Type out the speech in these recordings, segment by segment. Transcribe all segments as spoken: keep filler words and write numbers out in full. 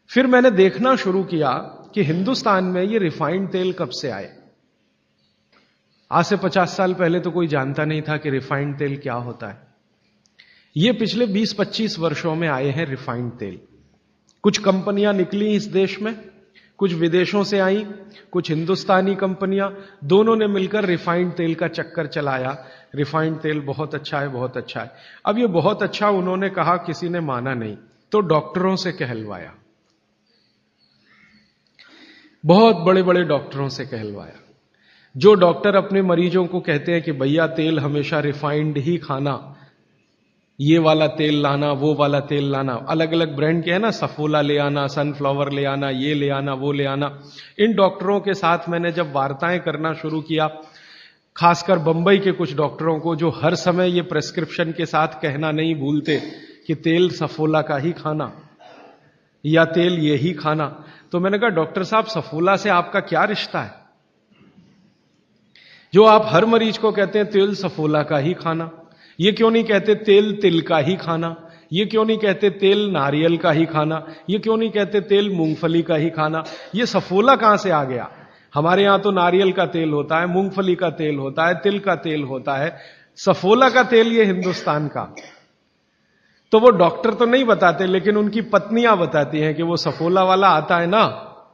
फिर मैंने देखना शुरू किया कि हिंदुस्तान में ये रिफाइंड तेल कब से आए। आज से पचास साल पहले तो कोई जानता नहीं था कि रिफाइंड तेल क्या होता है। ये पिछले बीस पच्चीस वर्षों में आए हैं रिफाइंड तेल। कुछ कंपनियां निकली इस देश में, कुछ विदेशों से आई, कुछ हिंदुस्तानी कंपनियां, दोनों ने मिलकर रिफाइंड तेल का चक्कर चलाया। रिफाइंड तेल बहुत अच्छा है, बहुत अच्छा है। अब ये बहुत अच्छा उन्होंने कहा, किसी ने माना नहीं, तो डॉक्टरों से कहलवाया, बहुत बड़े बड़े डॉक्टरों से कहलवाया। जो डॉक्टर अपने मरीजों को कहते हैं कि भैया तेल हमेशा रिफाइंड ही खाना, ये वाला तेल लाना, वो वाला तेल लाना, अलग अलग ब्रांड के है ना, सफोला ले आना, सनफ्लावर ले आना, ये ले आना, वो ले आना। इन डॉक्टरों के साथ मैंने जब वार्ताएं करना शुरू किया, खासकर बंबई के कुछ डॉक्टरों को जो हर समय ये प्रेस्क्रिप्शन के साथ कहना नहीं भूलते कि तेल सफोला का ही खाना या तेल ये ही खाना, तो मैंने कहा डॉक्टर साहब सफोला से आपका क्या रिश्ता है, जो आप हर मरीज को कहते हैं तेल सफोला का ही खाना? ये क्यों नहीं कहते तेल तिल का ही खाना? ये क्यों नहीं कहते तेल नारियल का ही खाना? ये क्यों नहीं कहते तेल मूंगफली का ही खाना? ये सफोला कहां से आ गया? हमारे यहां तो नारियल का तेल होता है, मूंगफली का तेल होता है, तिल का तेल होता है, सफोला का तेल ये हिंदुस्तान का। तो वो डॉक्टर तो नहीं बताते, लेकिन उनकी पत्नियां बताती हैं कि वो सफोला वाला आता है ना,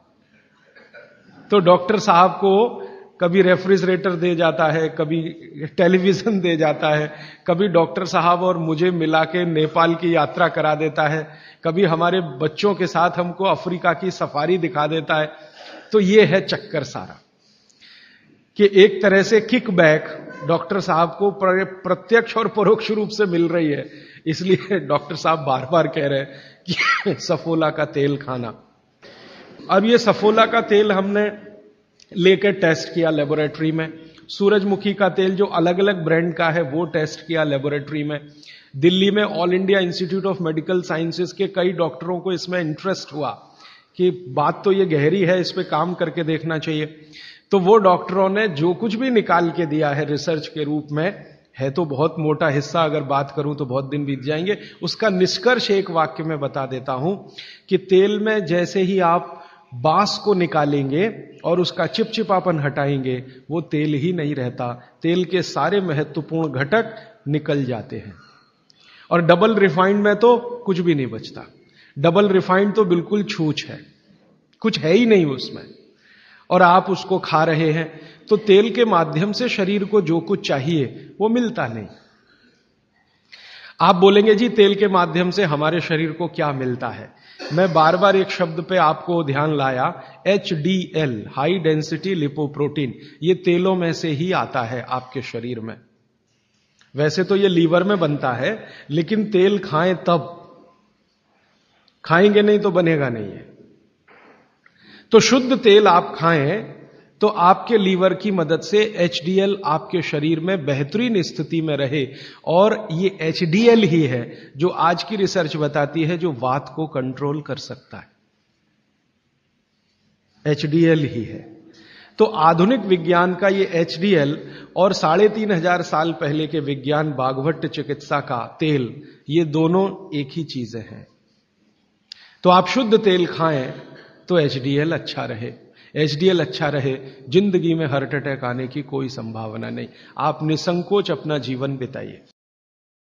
तो डॉक्टर साहब को कभी रेफ्रिजरेटर दे जाता है, कभी टेलीविजन दे जाता है, कभी डॉक्टर साहब और मुझे मिला के नेपाल की यात्रा करा देता है, कभी हमारे बच्चों के साथ हमको अफ्रीका की सफारी दिखा देता है। तो ये है चक्कर सारा कि एक तरह से किक बैक डॉक्टर साहब को प्रत्यक्ष और परोक्ष रूप से मिल रही है, इसलिए डॉक्टर साहब बार बार कह रहे हैं कि सफोला का तेल खाना। अब ये सफोला का तेल हमने लेकर टेस्ट किया लेबोरेटरी में, सूरजमुखी का तेल जो अलग अलग ब्रांड का है वो टेस्ट किया लेबोरेटरी में। दिल्ली में All India Institute of Medical Sciences के कई डॉक्टरों को इसमें इंटरेस्ट हुआ कि बात तो ये गहरी है, इस पे काम करके देखना चाहिए। तो वो डॉक्टरों ने जो कुछ भी निकाल के दिया है रिसर्च के रूप में, है तो बहुत मोटा हिस्सा, अगर बात करूं तो बहुत दिन बीत जाएंगे, उसका निष्कर्ष एक वाक्य में बता देता हूं कि तेल में जैसे ही आप बांस को निकालेंगे और उसका चिपचिपापन हटाएंगे, वो तेल ही नहीं रहता, तेल के सारे महत्वपूर्ण घटक निकल जाते हैं। और डबल रिफाइंड में तो कुछ भी नहीं बचता। डबल रिफाइंड तो बिल्कुल छूछ है, कुछ है ही नहीं उसमें, और आप उसको खा रहे हैं। तो तेल के माध्यम से शरीर को जो कुछ चाहिए वो मिलता नहीं। आप बोलेंगे जी तेल के माध्यम से हमारे शरीर को क्या मिलता है? मैं बार बार एक शब्द पे आपको ध्यान लाया, H D L, high density lipoprotein. ये तेलों में से ही आता है आपके शरीर में। वैसे तो ये लीवर में बनता है, लेकिन तेल खाएं तब, खाएंगे नहीं तो बनेगा नहीं है। तो शुद्ध तेल आप खाएं तो आपके लीवर की मदद से एच डी एल आपके शरीर में बेहतरीन स्थिति में रहे। और ये एच डी एल ही है जो आज की रिसर्च बताती है जो वात को कंट्रोल कर सकता है, एच डी एल ही है। तो आधुनिक विज्ञान का ये एच डी एल और साढ़े तीन हजार साल पहले के विज्ञान बागभट्ट चिकित्सा का तेल, ये दोनों एक ही चीजें हैं। तो आप शुद्ध तेल खाएं तो एच डी एल अच्छा रहे, एच डी एल अच्छा रहे, जिंदगी में हार्ट अटैक आने की कोई संभावना नहीं। आप निसंकोच अपना जीवन बिताइए।